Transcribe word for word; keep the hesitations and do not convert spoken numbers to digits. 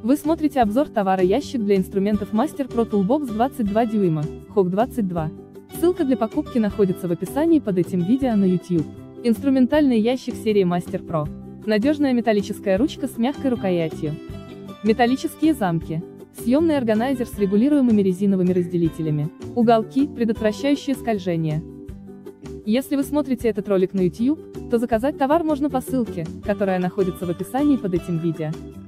Вы смотрите обзор товара ящик для инструментов Master Pro Toolbox двадцать два дюйма, Hog двадцать два. Ссылка для покупки находится в описании под этим видео на YouTube. Инструментальный ящик серии Master Pro. Надежная металлическая ручка с мягкой рукоятью. Металлические замки. Съемный органайзер с регулируемыми резиновыми разделителями. Уголки, предотвращающие скольжение. Если вы смотрите этот ролик на YouTube, то заказать товар можно по ссылке, которая находится в описании под этим видео.